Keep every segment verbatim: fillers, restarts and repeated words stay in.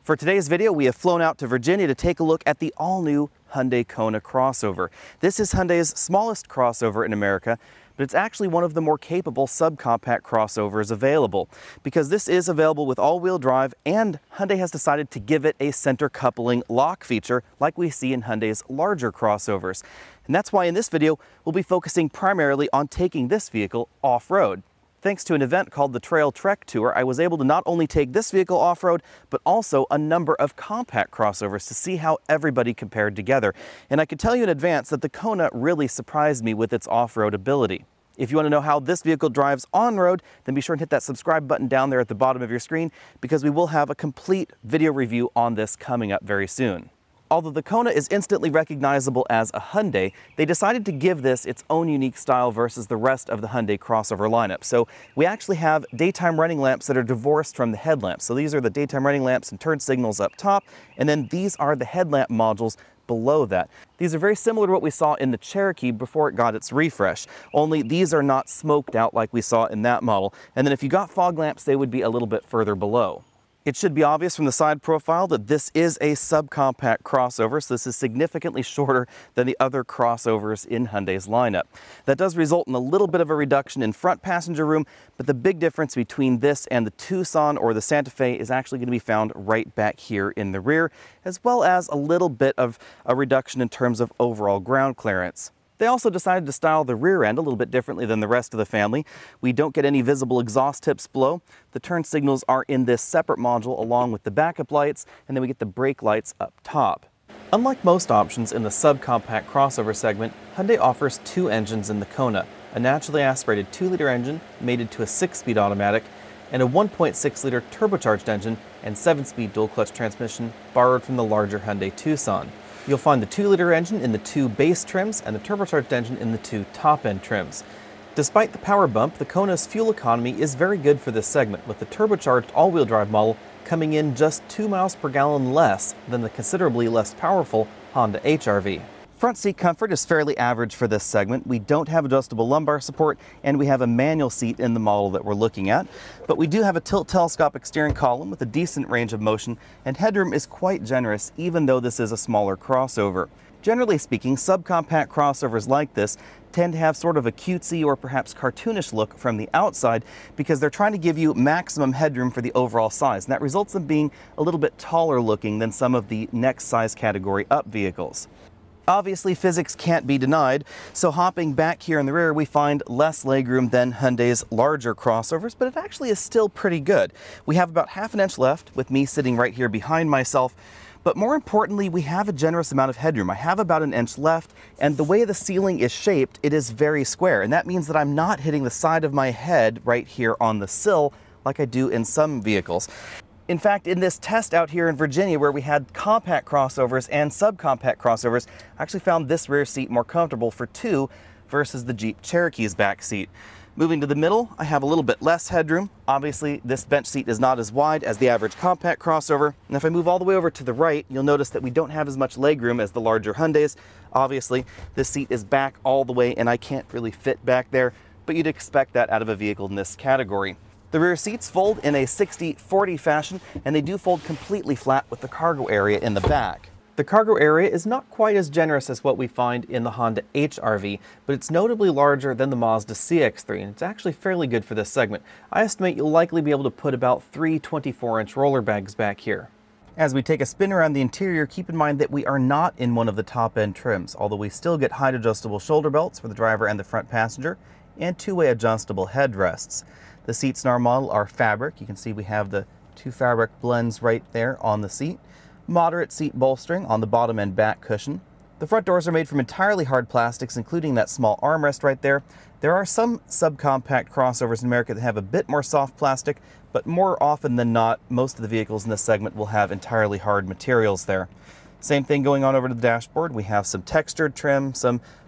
For today's video, we have flown out to Virginia to take a look at the all-new Hyundai Kona crossover. This is Hyundai's smallest crossover in America, but it's actually one of the more capable subcompact crossovers available, because this is available with all-wheel drive, and Hyundai has decided to give it a center coupling lock feature like we see in Hyundai's larger crossovers. And that's why in this video, we'll be focusing primarily on taking this vehicle off-road. Thanks to an event called the Trail Trek Tour, I was able to not only take this vehicle off-road, but also a number of compact crossovers to see how everybody compared together. And I can tell you in advance that the Kona really surprised me with its off-road ability. If you want to know how this vehicle drives on-road, then be sure and hit that subscribe button down there at the bottom of your screen, because we will have a complete video review on this coming up very soon. Although the Kona is instantly recognizable as a Hyundai, they decided to give this its own unique style versus the rest of the Hyundai crossover lineup. So we actually have daytime running lamps that are divorced from the headlamps. So these are the daytime running lamps and turn signals up top, and then these are the headlamp modules below that. These are very similar to what we saw in the Cherokee before it got its refresh, only these are not smoked out like we saw in that model. And then if you got fog lamps, they would be a little bit further below. It should be obvious from the side profile that this is a subcompact crossover, so this is significantly shorter than the other crossovers in Hyundai's lineup. That does result in a little bit of a reduction in front passenger room, but the big difference between this and the Tucson or the Santa Fe is actually going to be found right back here in the rear, as well as a little bit of a reduction in terms of overall ground clearance. They also decided to style the rear end a little bit differently than the rest of the family. We don't get any visible exhaust tips below. The turn signals are in this separate module along with the backup lights, and then we get the brake lights up top. Unlike most options in the subcompact crossover segment, Hyundai offers two engines in the Kona, a naturally aspirated two liter engine mated to a six speed automatic, and a one point six liter turbocharged engine and seven speed dual clutch transmission borrowed from the larger Hyundai Tucson. You'll find the two liter engine in the two base trims and the turbocharged engine in the two top-end trims. Despite the power bump, the Kona's fuel economy is very good for this segment, with the turbocharged all-wheel drive model coming in just two miles per gallon less than the considerably less powerful Honda H R V. Front seat comfort is fairly average for this segment. We don't have adjustable lumbar support, and we have a manual seat in the model that we're looking at. But we do have a tilt telescopic steering column with a decent range of motion, and headroom is quite generous even though this is a smaller crossover. Generally speaking, subcompact crossovers like this tend to have sort of a cutesy or perhaps cartoonish look from the outside because they're trying to give you maximum headroom for the overall size, and that results in being a little bit taller looking than some of the next size category up vehicles. Obviously, physics can't be denied, so hopping back here in the rear, we find less legroom than Hyundai's larger crossovers, but it actually is still pretty good. We have about half an inch left, with me sitting right here behind myself, but more importantly, we have a generous amount of headroom. I have about an inch left, and the way the ceiling is shaped, it is very square, and that means that I'm not hitting the side of my head right here on the sill like I do in some vehicles. In fact, in this test out here in Virginia where we had compact crossovers and subcompact crossovers, I actually found this rear seat more comfortable for two versus the Jeep Cherokee's back seat. Moving to the middle, I have a little bit less headroom. Obviously, this bench seat is not as wide as the average compact crossover. And if I move all the way over to the right, you'll notice that we don't have as much legroom as the larger Hyundais. Obviously, this seat is back all the way and I can't really fit back there, but you'd expect that out of a vehicle in this category. The rear seats fold in a sixty forty fashion, and they do fold completely flat with the cargo area in the back. The cargo area is not quite as generous as what we find in the Honda H R V, but it's notably larger than the Mazda C X three, and it's actually fairly good for this segment. I estimate you'll likely be able to put about three twenty-four inch roller bags back here. As we take a spin around the interior, keep in mind that we are not in one of the top-end trims, although we still get height adjustable shoulder belts for the driver and the front passenger, and two-way adjustable headrests. The seats in our model are fabric. You can see we have the two fabric blends right there on the seat. Moderate seat bolstering on the bottom and back cushion. The front doors are made from entirely hard plastics, including that small armrest right there. There are some subcompact crossovers in America that have a bit more soft plastic, but more often than not, most of the vehicles in this segment will have entirely hard materials there. Same thing going on over to the dashboard. We have some textured trim, some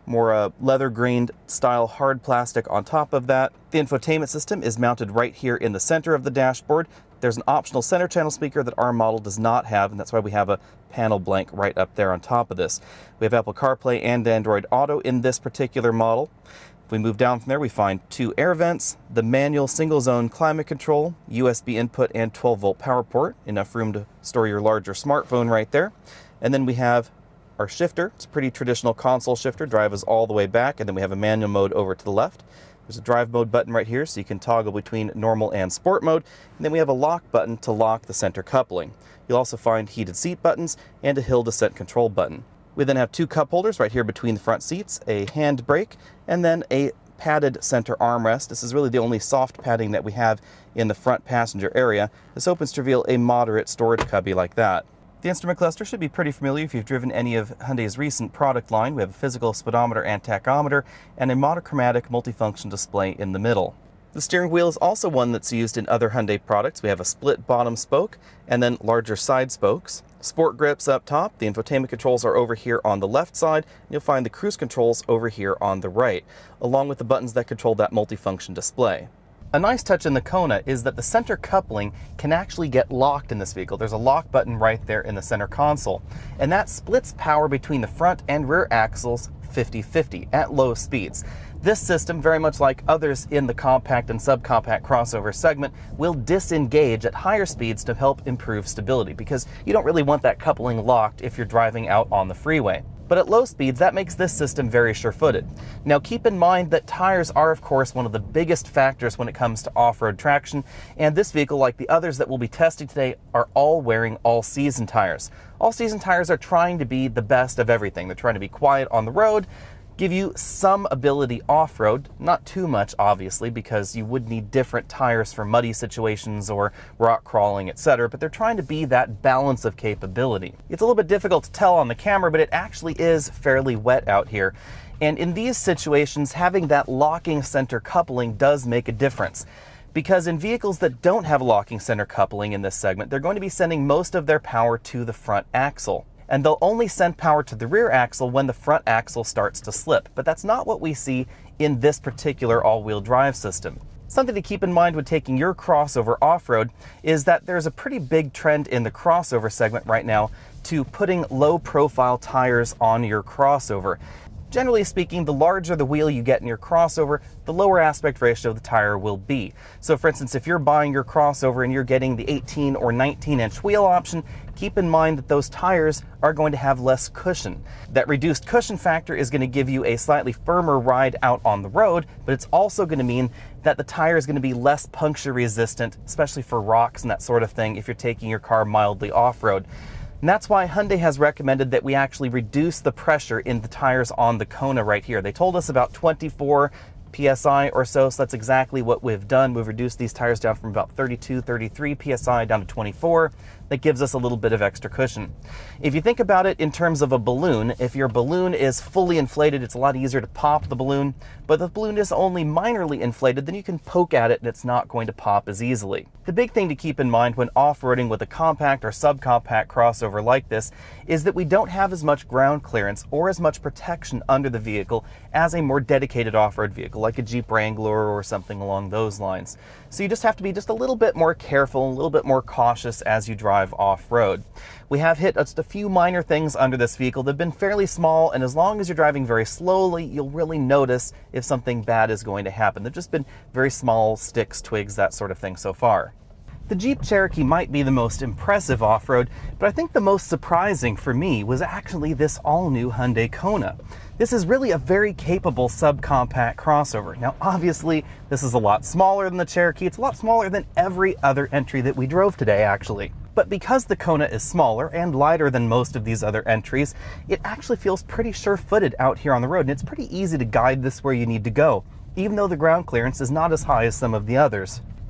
more uh, leather-grained style hard plastic on top of that. The infotainment system is mounted right here in the center of the dashboard. There's an optional center channel speaker that our model does not have, and that's why we have a panel blank right up there on top of this. We have Apple CarPlay and Android Auto in this particular model. If we move down from there, we find two air vents, the manual single zone climate control, U S B input, and twelve volt power port. Enough room to store your larger smartphone right there. And then we have our shifter. It's a pretty traditional console shifter. Drive is all the way back, and then we have a manual mode over to the left. There's a drive mode button right here, so you can toggle between normal and sport mode. And then we have a lock button to lock the center coupling. You'll also find heated seat buttons and a hill descent control button. We then have two cup holders right here between the front seats, a hand brake, and then a padded center armrest. This is really the only soft padding that we have in the front passenger area. This opens to reveal a moderate storage cubby like that. The instrument cluster should be pretty familiar if you've driven any of Hyundai's recent product line. We have a physical speedometer and tachometer, and a monochromatic multifunction display in the middle. The steering wheel is also one that's used in other Hyundai products. We have a split bottom spoke, and then larger side spokes. Sport grips up top. The infotainment controls are over here on the left side, and you'll find the cruise controls over here on the right, along with the buttons that control that multifunction display. A nice touch in the Kona is that the center coupling can actually get locked in this vehicle. There's a lock button right there in the center console, and that splits power between the front and rear axles fifty fifty at low speeds. This system, very much like others in the compact and subcompact crossover segment, will disengage at higher speeds to help improve stability, because you don't really want that coupling locked if you're driving out on the freeway. But at low speeds, that makes this system very sure-footed. Now keep in mind that tires are, of course, one of the biggest factors when it comes to off-road traction, and this vehicle, like the others that we'll be testing today, are all wearing all-season tires. All-season tires are trying to be the best of everything. They're trying to be quiet on the road, give you some ability off-road, not too much obviously, because you would need different tires for muddy situations or rock crawling, et cetera, but they're trying to be that balance of capability. It's a little bit difficult to tell on the camera, but it actually is fairly wet out here. And in these situations, having that locking center coupling does make a difference. Because in vehicles that don't have locking center coupling in this segment, they're going to be sending most of their power to the front axle. And they'll only send power to the rear axle when the front axle starts to slip. But that's not what we see in this particular all-wheel drive system. Something to keep in mind when taking your crossover off-road is that there's a pretty big trend in the crossover segment right now to putting low-profile tires on your crossover. Generally speaking, the larger the wheel you get in your crossover, the lower aspect ratio the tire will be. So for instance, if you're buying your crossover and you're getting the eighteen or nineteen inch wheel option, keep in mind that those tires are going to have less cushion. That reduced cushion factor is going to give you a slightly firmer ride out on the road, but it's also going to mean that the tire is going to be less puncture resistant, especially for rocks and that sort of thing if you're taking your car mildly off-road. And that's why Hyundai has recommended that we actually reduce the pressure in the tires on the Kona right here. They told us about twenty-four P S I or so, so that's exactly what we've done. We've reduced these tires down from about thirty-two, thirty-three P S I down to twenty-four. That gives us a little bit of extra cushion. If you think about it in terms of a balloon, if your balloon is fully inflated, it's a lot easier to pop the balloon, but if the balloon is only minorly inflated, then you can poke at it and it's not going to pop as easily. The big thing to keep in mind when off-roading with a compact or subcompact crossover like this is that we don't have as much ground clearance or as much protection under the vehicle as a more dedicated off-road vehicle like a Jeep Wrangler or something along those lines. So you just have to be just a little bit more careful, a little bit more cautious as you drive off-road. We have hit just a few minor things under this vehicle. They've been fairly small, and as long as you're driving very slowly, you'll really notice if something bad is going to happen. They've just been very small sticks, twigs, that sort of thing so far. The Jeep Cherokee might be the most impressive off-road, but I think the most surprising for me was actually this all-new Hyundai Kona. This is really a very capable subcompact crossover. Now obviously this is a lot smaller than the Cherokee. It's a lot smaller than every other entry that we drove today actually. But because the Kona is smaller and lighter than most of these other entries, it actually feels pretty sure-footed out here on the road, and it's pretty easy to guide this where you need to go, even though the ground clearance is not as high as some of the others.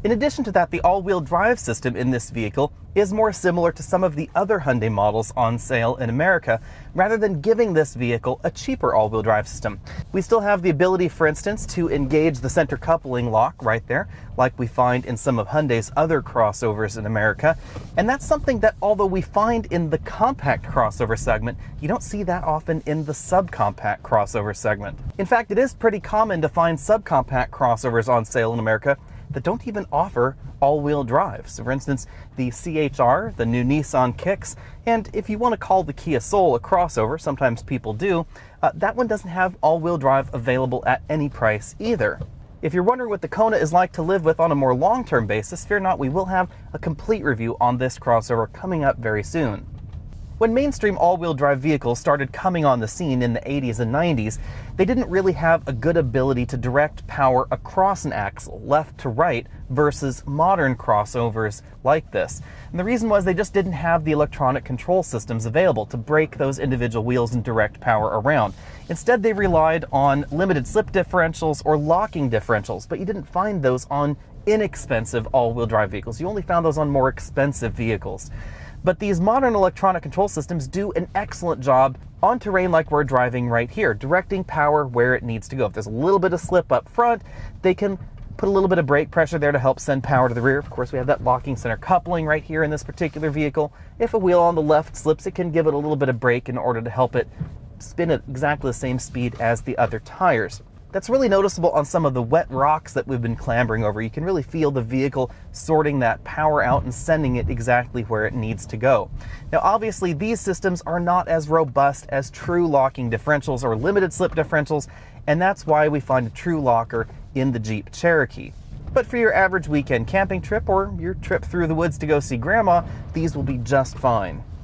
In addition to that, the all-wheel drive system in this vehicle is more similar to some of the other Hyundai models on sale in America, rather than giving this vehicle a cheaper all-wheel drive system. We still have the ability, for instance, to engage the center coupling lock right there, like we find in some of Hyundai's other crossovers in America. And that's something that, although we find in the compact crossover segment, you don't see that often in the subcompact crossover segment. In fact, it is pretty common to find subcompact crossovers on sale in America that don't even offer all-wheel drive. So for instance, the C H R, the new Nissan Kicks, and if you want to call the Kia Soul a crossover, sometimes people do, uh, that one doesn't have all-wheel drive available at any price either. If you're wondering what the Kona is like to live with on a more long-term basis, fear not, we will have a complete review on this crossover coming up very soon. When mainstream all-wheel drive vehicles started coming on the scene in the eighties and nineties, they didn't really have a good ability to direct power across an axle, left to right, versus modern crossovers like this. And the reason was they just didn't have the electronic control systems available to brake those individual wheels and direct power around. Instead, they relied on limited slip differentials or locking differentials, but you didn't find those on inexpensive all-wheel drive vehicles. You only found those on more expensive vehicles. But these modern electronic control systems do an excellent job on terrain like we're driving right here, directing power where it needs to go. If there's a little bit of slip up front, they can put a little bit of brake pressure there to help send power to the rear. Of course, we have that locking center coupling right here in this particular vehicle. If a wheel on the left slips, it can give it a little bit of brake in order to help it spin at exactly the same speed as the other tires. That's really noticeable on some of the wet rocks that we've been clambering over. You can really feel the vehicle sorting that power out and sending it exactly where it needs to go. Now, obviously, these systems are not as robust as true locking differentials or limited slip differentials, and that's why we find a true locker in the Jeep Cherokee. But for your average weekend camping trip or your trip through the woods to go see Grandma, these will be just fine.